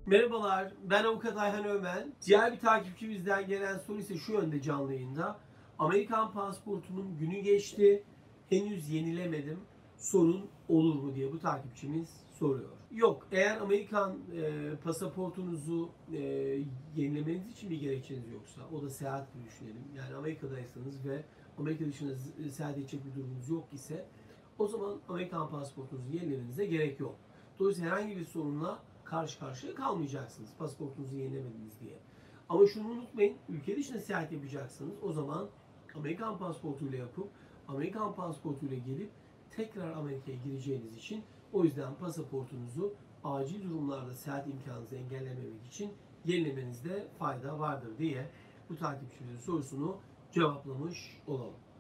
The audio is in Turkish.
Merhabalar, ben Avukat Ayhan Ömen. Diğer bir takipçimizden gelen soru ise şu yönde canlı yayında. Amerikan pasaportumun günü geçti, henüz yenilemedim. Sorun olur mu diye bu takipçimiz soruyor. Yok, eğer Amerikan pasaportunuzu yenilemeniz için bir gerekçeniz yoksa, o da seyahat gibi düşünelim. Yani Amerika'daysanız ve Amerika dışında seyahat edecek bir durumunuz yok ise, o zaman Amerikan pasaportunuzu yenilemenize gerek yok. Dolayısıyla herhangi bir sorunla karşı karşıya kalmayacaksınız pasaportunuzu yenilemediniz diye. Ama şunu unutmayın, ülke dışına seyahat yapacaksınız. O zaman Amerikan pasaportuyla yapıp Amerikan pasaportuyla gelip tekrar Amerika'ya gireceğiniz için, o yüzden pasaportunuzu acil durumlarda seyahat imkanınızı engellememek için yenilemenizde fayda vardır diye bu takipçimizin sorusunu cevaplamış olalım.